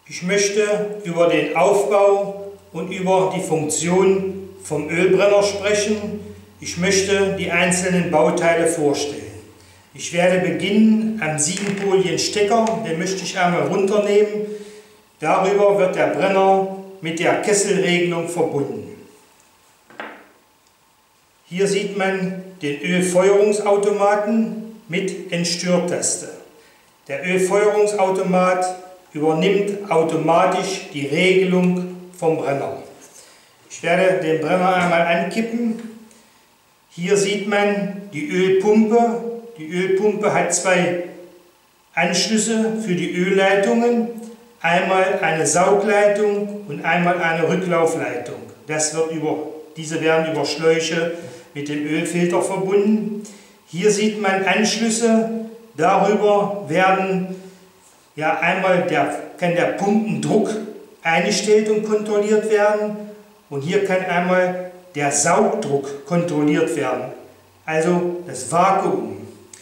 Ich möchte über den Aufbau und über die Funktion vom Ölbrenner sprechen. Ich möchte die einzelnen Bauteile vorstellen. Ich werde beginnen am 7-Polien-Stecker, den möchte ich einmal runternehmen. Darüber wird der Brenner mit der Kesselregelung verbunden. Hier sieht man den Ölfeuerungsautomaten mit Entstörtaste. Der Ölfeuerungsautomat übernimmt automatisch die Regelung vom Brenner. Ich werde den Brenner einmal ankippen. Hier sieht man die Ölpumpe. Die Ölpumpe hat zwei Anschlüsse für die Ölleitungen. Einmal eine Saugleitung und einmal eine Rücklaufleitung. Diese werden über Schläuche mit dem Ölfilter verbunden. Hier sieht man Anschlüsse. Darüber kann der Pumpendruck eingestellt und kontrolliert werden. Und hier kann einmal der Saugdruck kontrolliert werden, also das Vakuum.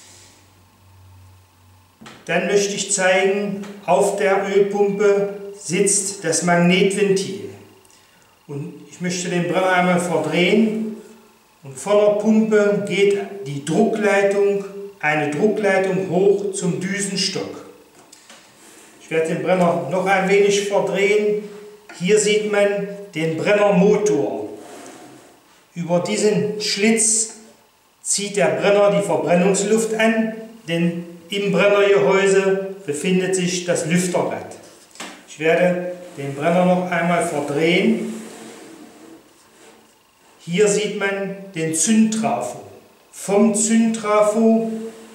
Dann möchte ich zeigen, auf der Ölpumpe sitzt das Magnetventil. Und ich möchte den Brenner einmal verdrehen. Und von der Pumpe geht eine Druckleitung hoch zum Düsenstock. Ich werde den Brenner noch ein wenig verdrehen. Hier sieht man den Brennermotor. Über diesen Schlitz zieht der Brenner die Verbrennungsluft an, denn im Brennergehäuse befindet sich das Lüfterrad. Ich werde den Brenner noch einmal verdrehen. Hier sieht man den Zündtrafo. Vom Zündtrafo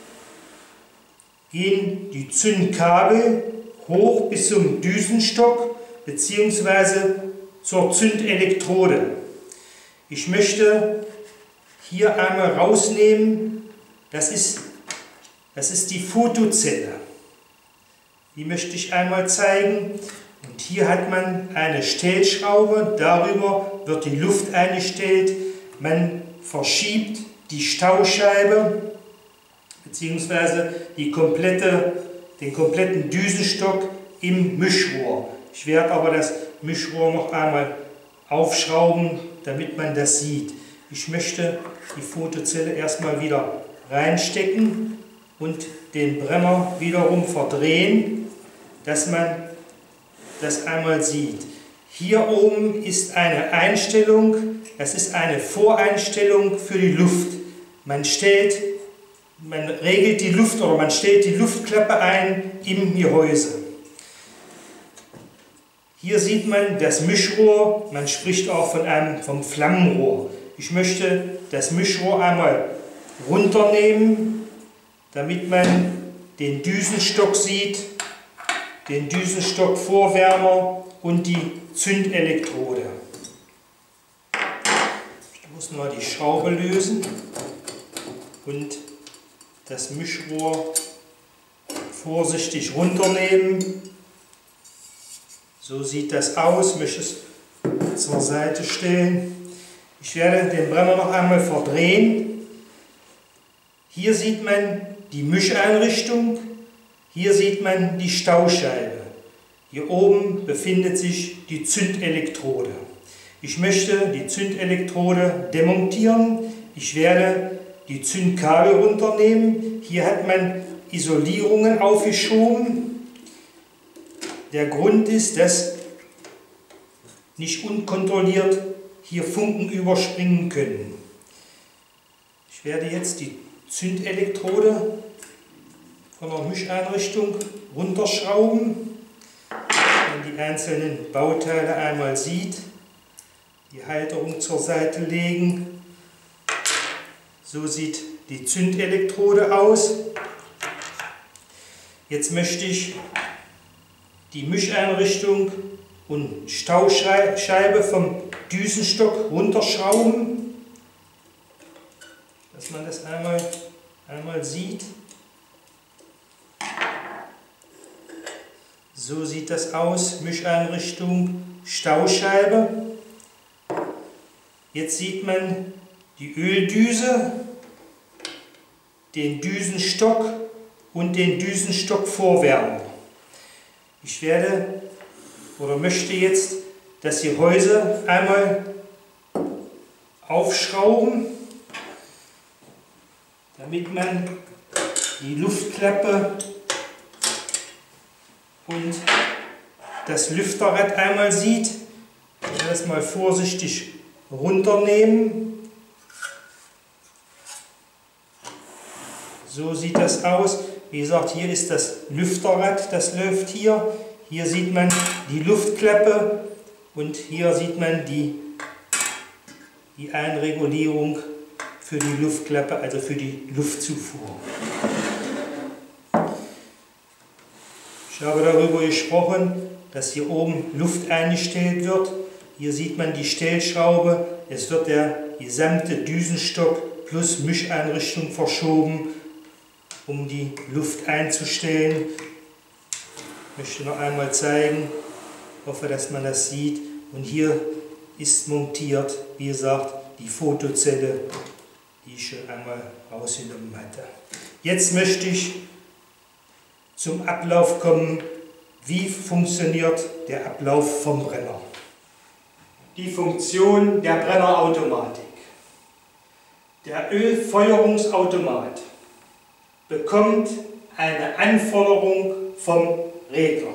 gehen die Zündkabel hoch bis zum Düsenstock bzw. zur Zündelektrode. Ich möchte hier einmal rausnehmen, das ist die Photozelle. Die möchte ich einmal zeigen. Und hier hat man eine Stellschraube, darüber wird die Luft eingestellt. Man verschiebt die Stauscheibe bzw. den kompletten Düsenstock im Mischrohr. Ich werde aber das Mischrohr noch einmal aufschrauben, damit man das sieht. Ich möchte die Photozelle erstmal wieder reinstecken und den Brenner wiederum verdrehen, dass man das einmal sieht. Hier oben ist eine Einstellung, das ist eine Voreinstellung für die Luft. Man stellt die Luftklappe ein im Gehäuse. Hier sieht man das Mischrohr, man spricht auch vom Flammenrohr. Ich möchte das Mischrohr einmal runternehmen, damit man den Düsenstock sieht, den Düsenstockvorwärmer und die Zündelektrode. Ich muss nur die Schraube lösen und das Mischrohr vorsichtig runternehmen. So sieht das aus, ich möchte es zur Seite stellen. Ich werde den Brenner noch einmal verdrehen. Hier sieht man die Mischeinrichtung, hier sieht man die Stauscheibe. Hier oben befindet sich die Zündelektrode. Ich möchte die Zündelektrode demontieren. Ich werde die Zündkabel runternehmen. Hier hat man Isolierungen aufgeschoben. Der Grund ist, dass nicht unkontrolliert hier Funken überspringen können. Ich werde jetzt die Zündelektrode von der Mischeinrichtung runterschrauben. Wenn man die einzelnen Bauteile einmal sieht, die Halterung zur Seite legen. So sieht die Zündelektrode aus. Jetzt möchte ich die Mischeinrichtung und Stauscheibe vom Düsenstock runterschrauben, dass man das einmal sieht. So sieht das aus, Mischeinrichtung, Stauscheibe. Jetzt sieht man die Öldüse, den Düsenstock und den Düsenstockvorwärmer. Ich werde oder möchte jetzt das Gehäuse einmal aufschrauben, damit man die Luftklappe und das Lüfterrad einmal sieht. Ich werde das mal vorsichtig runternehmen. So sieht das aus. Wie gesagt, hier ist das Lüfterrad, das läuft hier. Hier sieht man die Luftklappe und hier sieht man die Einregulierung für die Luftklappe, also für die Luftzufuhr. Ich habe darüber gesprochen, dass hier oben Luft eingestellt wird. Hier sieht man die Stellschraube. Es wird der gesamte Düsenstock plus Mischeinrichtung verschoben, um die Luft einzustellen. Ich möchte noch einmal zeigen. Ich hoffe, dass man das sieht. Und hier ist montiert, wie gesagt, die Fotozelle, die ich schon einmal rausgenommen hatte. Jetzt möchte ich zum Ablauf kommen. Wie funktioniert der Ablauf vom Brenner? Die Funktion der Brennerautomatik. Der Ölfeuerungsautomat bekommt eine Anforderung vom Regler.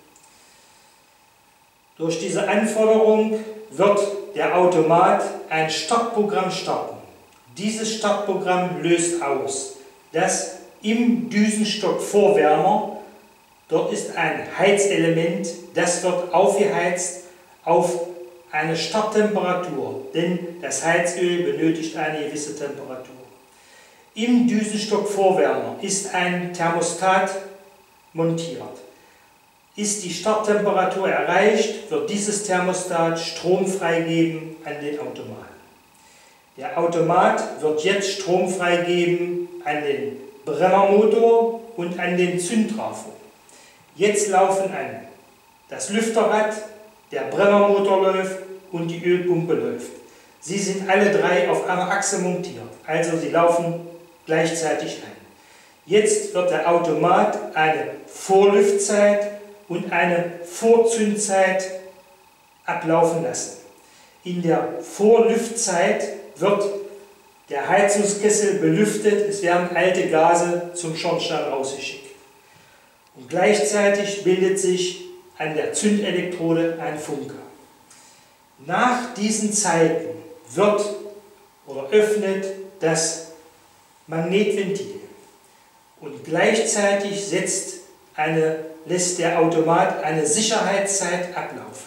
Durch diese Anforderung wird der Automat ein Startprogramm starten. Dieses Startprogramm löst aus, dass im Düsenstockvorwärmer, dort ist ein Heizelement, das wird aufgeheizt auf eine Starttemperatur, denn das Heizöl benötigt eine gewisse Temperatur. Im Düsenstockvorwärmer ist ein Thermostat montiert. Ist die Starttemperatur erreicht, wird dieses Thermostat Strom freigeben an den Automaten. Der Automat wird jetzt Strom freigeben an den Brennermotor und an den Zündtrafo. Jetzt laufen an das Lüfterrad, der Brennermotor läuft und die Ölpumpe läuft. Sie sind alle drei auf einer Achse montiert, also sie laufen gleichzeitig an. Jetzt wird der Automat eine Vorlüftzeit und eine Vorzündzeit ablaufen lassen. In der Vorlüftzeit wird der Heizungskessel belüftet, es werden alte Gase zum Schornstein rausgeschickt. Und gleichzeitig bildet sich an der Zündelektrode ein Funke. Nach diesen Zeiten wird oder öffnet das Magnetventil und gleichzeitig lässt der Automat eine Sicherheitszeit ablaufen.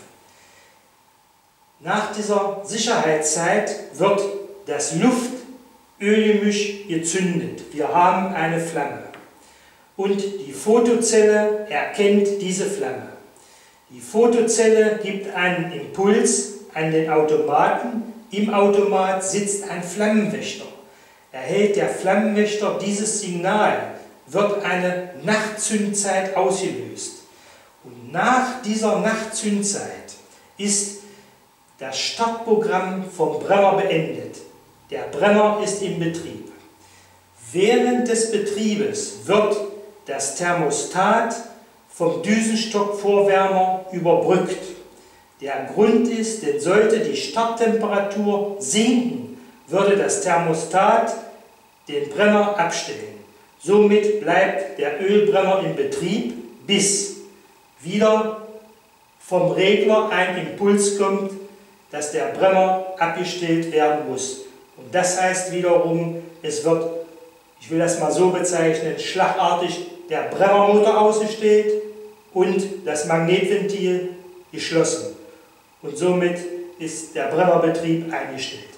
Nach dieser Sicherheitszeit wird das Luft-Öl-Gemisch gezündet. Wir haben eine Flamme. Und die Fotozelle erkennt diese Flamme. Die Fotozelle gibt einen Impuls an den Automaten. Im Automat sitzt ein Flammenwächter. Erhält der Flammenwächter dieses Signal, wird eine Nachtzündzeit ausgelöst. Und nach dieser Nachtzündzeit ist das Startprogramm vom Brenner beendet. Der Brenner ist im Betrieb. Während des Betriebes wird das Thermostat vom Düsenstockvorwärmer überbrückt. Der Grund ist, denn sollte die Starttemperatur sinken, würde das Thermostat den Brenner abstellen. Somit bleibt der Ölbrenner im Betrieb, bis wieder vom Regler ein Impuls kommt, dass der Brenner abgestellt werden muss. Und das heißt wiederum, es wird, ich will das mal so bezeichnen, schlagartig der Brennermotor ausgestellt und das Magnetventil geschlossen. Und somit ist der Brennerbetrieb eingestellt.